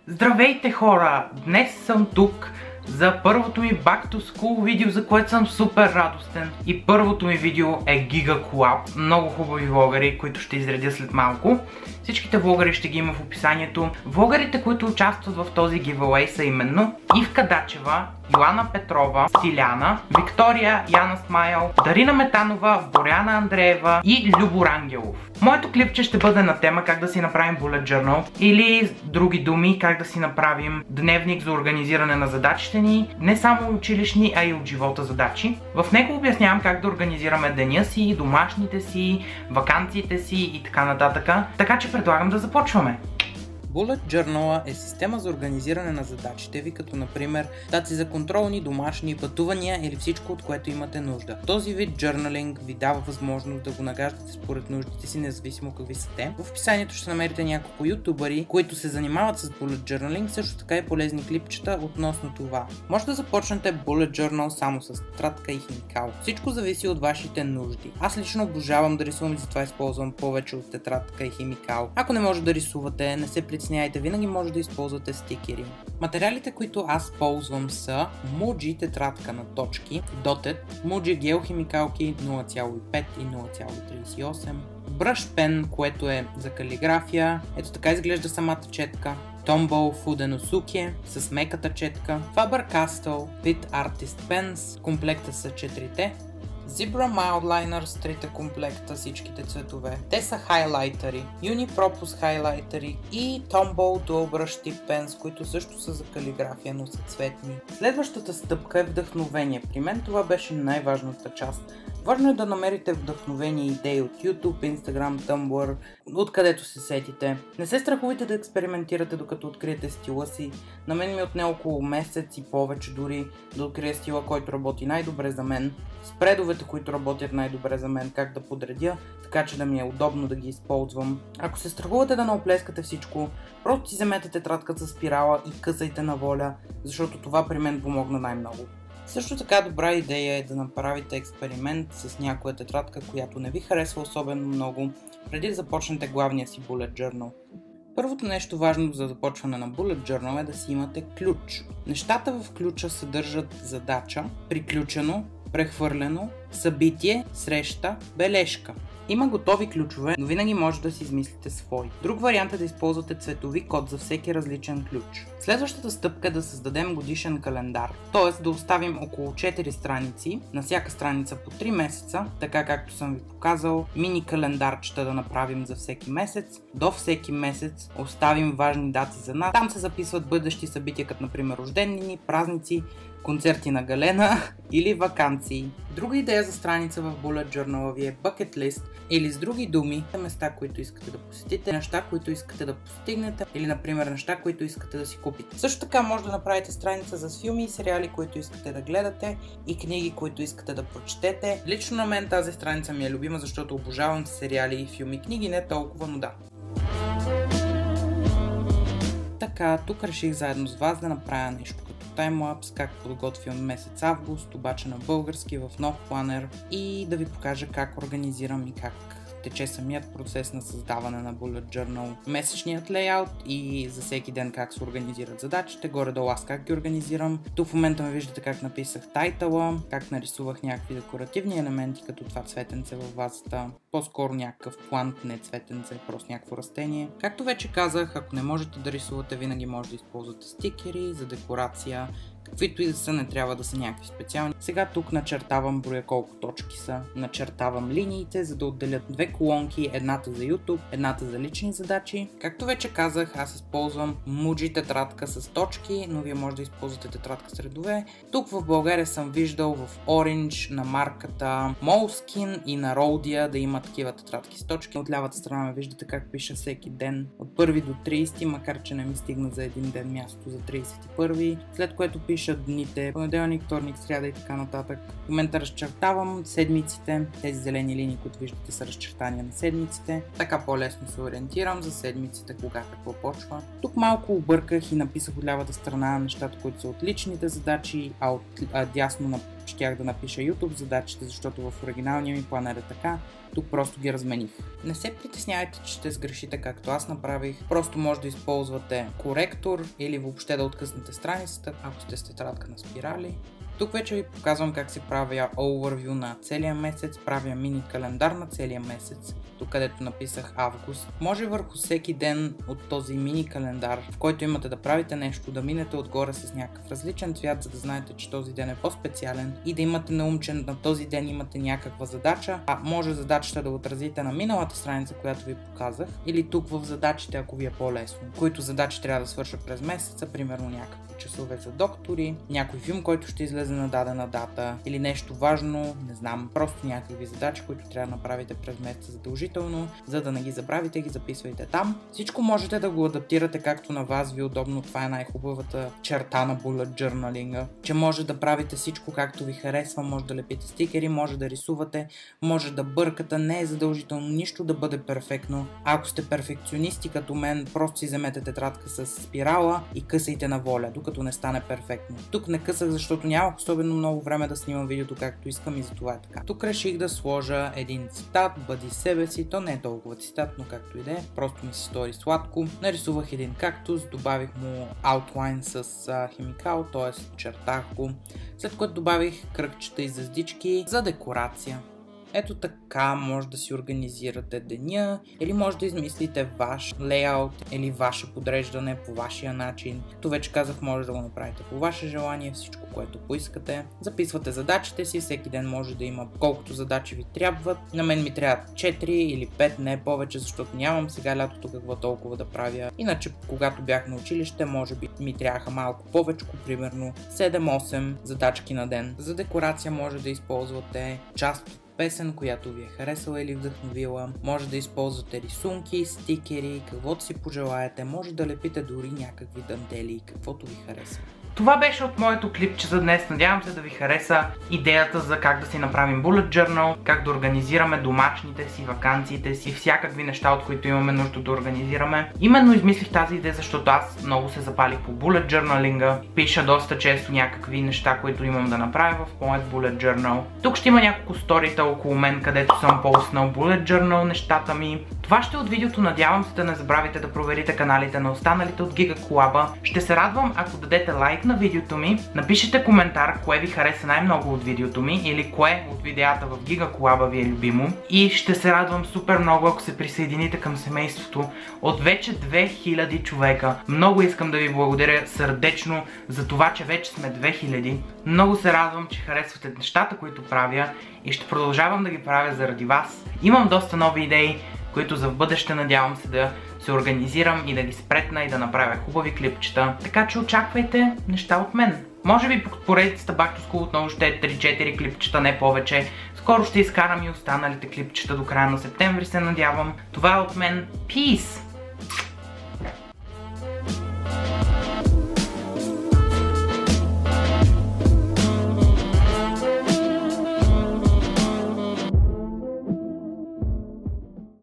Здравейте хора! Днес съм тук за първото ми Back to School видео, за което съм супер радостен. И първото ми видео е Giga Collab. Много хубави влогъри, които ще изредя след малко. Всичките влогъри ще ги има в описанието. Влогърите, които участват в този giveaway са именно Ивка Дачева, Йоана Петрова, Стиляна, Виктория Яна Смайл, Дарина Метанова, Боряна Андреева и Любо Рангелов. Моето клипче ще бъде на тема как да си направим Bullet Journal или с други думи как да си направим дневник за организиране на задачите ни, не само училищни, а и от живота задачи. В него обяснявам как да организираме деня си, домашните си, ваканциите си и така нататък. Така че предлагам да започваме. Bullet Journal е система за организиране на задачите ви, като например дати за контролни, домашни, пътувания или всичко, от което имате нужда. Този вид journaling ви дава възможност да го нагаждате според нуждите си, независимо какви са те. В описанието ще намерите няколко ютубъри, които се занимават с Bullet Journaling, също така и полезни клипчета относно това. Може да започнете Bullet Journal само с тетрадка и химикал. Всичко зависи от вашите нужди. Аз лично обожавам да рисувам и затова използвам повече от тетрадка и химикал. Ако не може да рисувате, не се притесняйте, винаги може да използвате стикери. Материалите, които аз ползвам са Muji тетрадка на точки, Dotted, Muji гел химикалки 0,5 и 0,38, Brush Pen, което е за калиграфия, ето така изглежда самата четка, Tombow Fudennosuke с меката четка, Faber-Castell Fit Artist Pens, комплекта са 4-те, Zebra Mildliners, трите комплекта, всичките цветове. Те са хайлайтери, Unipropus хайлайтери и Tombow Dual Brush Tip Pens, които също са за калиграфия, но са цветни. Следващата стъпка е вдъхновение. При мен това беше най-важната част. Важно е да намерите вдъхновение и идеи от YouTube, Instagram, Tumblr, откъдето се сетите. Не се страхувайте да експериментирате, докато откриете стила си. На мен ми отне около месец и повече дори да открия стила, който работи най-добре за мен, спредовете, които работят най-добре за мен, как да подредя, така че да ми е удобно да ги използвам. Ако се страхувате да не оплескате всичко, просто си вземете тетрадката с спирала и късайте на воля, защото това при мен помогна най-много. Също така добра идея е да направите експеримент с някоя тетрадка, която не ви харесва особено много, преди да започнете главния си Bullet Journal. Първото нещо важно за започване на Bullet Journal е да си имате ключ. Нещата в ключа съдържат задача, приключено, прехвърлено, събитие, среща, бележка. Има готови ключове, но винаги може да си измислите свой. Друг вариант е да използвате цветови код за всеки различен ключ. Следващата стъпка е да създадем годишен календар, т.е. да оставим около 4 страници, на всяка страница по 3 месеца, така както съм ви показал, мини календарчета да направим за всеки месец. До всеки месец оставим важни дати за нас. Там се записват бъдещи събития, като например рожденини, празници, концерти на Галена или ваканции. Друга идея за страница в Bullet Journal ви е Bucket List, или с други думи, места, които искате да посетите, неща, които искате да постигнете, или например неща, които искате да си купите. Също така може да направите страница за филми и сериали, които искате да гледате, и книги, които искате да прочетете. Лично на мен тази страница ми е любима, защото обожавам сериали и филми, книги не толкова, но да. Така, тук реших заедно с вас да направя нещо таймлапс, как подготвям месец август, обаче на български в нов планер, и да ви покажа как организирам и как тече самият процес на създаване на Bullet Journal, месечният лейаут и за всеки ден как се организират задачите, горе-долу аз как ги организирам. Тук в момента ме виждате как написах тайтъла, как нарисувах някакви декоративни елементи, като това цветенце във вазата, по-скоро някакъв плант, не цветенце, просто някакво растение. Както вече казах, ако не можете да рисувате, винаги може да използвате стикери за декорация, каквито и да са, не трябва да са някакви специални. Сега тук начертавам броя колко точки са, начертавам линиите, за да отделят две колонки, едната за YouTube, едната за лични задачи. Както вече казах, аз използвам Muji тетрадка с точки, но вие може да използвате тетрадка с редове. Тук в България съм виждал в Orange на марката Moleskine и на Rhodia да има такива тетрадки с точки. От лявата страна ме виждате как пиша всеки ден от 1 до 30, макар че не ми стигна за един ден място за 31, след което пиша дните, понеделник, вторник, сряда и така нататък. В момента разчертавам седмиците, тези зелени линии, които виждате, са разчертания на седмиците. Така по-лесно се ориентирам за седмиците, кога какво почва. Тук малко обърках и написах от лявата страна нещата, които са от личните задачи, а от дясно щях да напиша YouTube задачите, защото в оригиналния ми планер е така. Тук просто ги размених. Не се притеснявайте, че ще сгрешите както аз направих. Просто може да използвате коректор или въобще да откъснете страницата, ако сте с тетрадка на спирали. Тук вече ви показвам как се правя overview на целия месец, правя мини календар на целия месец, тук където написах август. Може върху всеки ден от този мини календар, в който имате да правите нещо, да минете отгоре с някакъв различен цвят, за да знаете, че този ден е по-специален и да имате на ум, че на този ден имате някаква задача, а може задачата да отразите на миналата страница, която ви показах, или тук в задачите, ако ви е по-лесно, които задачи трябва да свърша през месеца, примерно някакви часове за доктори, някой филм, който ще излезе на дадена дата или нещо важно, не знам, просто някакви задачи, които трябва да направите през месеца задължително, за да не ги забравите, ги записвайте там. Всичко можете да го адаптирате както на вас ви удобно, това е най-хубавата черта на Bullet Journaling, че може да правите всичко както ви харесва, може да лепите стикери, може да рисувате, може да бъркате, не е задължително нищо да бъде перфектно. Ако сте перфекционисти като мен, просто си вземете тетрадка с спирала и късайте на воля, докато не стане перфектно. Тук не късах, защото нямах особено много време да снимам видеото както искам и затова е така. Тук реших да сложа един цитат, бъди себе си, то не е толкова цитат, но както и да е, просто ми се стори сладко. Нарисувах един кактус, добавих му outline с химикал, т.е. чертах го, след което добавих кръгчета и звездички за декорация. Ето така може да си организирате деня или може да измислите ваш лейаут или ваше подреждане по вашия начин. Като вече казах, може да го направите по ваше желание, всичко което поискате. Записвате задачите си, всеки ден може да има колкото задачи ви трябват. На мен ми трябват 4 или 5, не повече, защото нямам сега лятото какво толкова да правя. Иначе когато бях на училище, може би ми трябваха малко повече, примерно 7-8 задачки на ден. За декорация може да използвате част от песен, която ви е харесала или вдъхновила. Може да използвате рисунки, стикери, каквото си пожелаете. Може да лепите дори някакви дантели, каквото ви харесва. Това беше от моето клипче за днес. Надявам се да ви хареса идеята за как да си направим Bullet Journal, как да организираме домашните си, ваканциите си, всякакви неща, от които имаме нужда да организираме. Именно измислих тази идея, защото аз много се запалих по Bullet Journaling. Пиша доста често някакви неща, които имам да направя в моят Bullet Journal. Тук ще има няколко сторита около мен, където съм поснал Bullet Journal нещата ми. Това ще е от видеото, надявам се да не забравите да проверите каналите на останалите от Giga Collab. Ще се радвам, ако дадете лайк на видеото ми, напишете коментар кое ви хареса най-много от видеото ми или кое от видеята в Giga Collab ви е любимо. И ще се радвам супер много, ако се присъедините към семейството от вече 2000 човека. Много искам да ви благодаря сърдечно за това, че вече сме 2000. Много се радвам, че харесвате нещата, които правя и ще продължавам да ги правя заради вас. Имам доста нови идеи, които за в бъдеще надявам се да се организирам и да ги спретна и да направя хубави клипчета. Така че очаквайте неща от мен. Може би поредицата Back to School отново ще е 3-4 клипчета, не повече. Скоро ще изкарам и останалите клипчета до края на септември, се надявам. Това е от мен. Peace!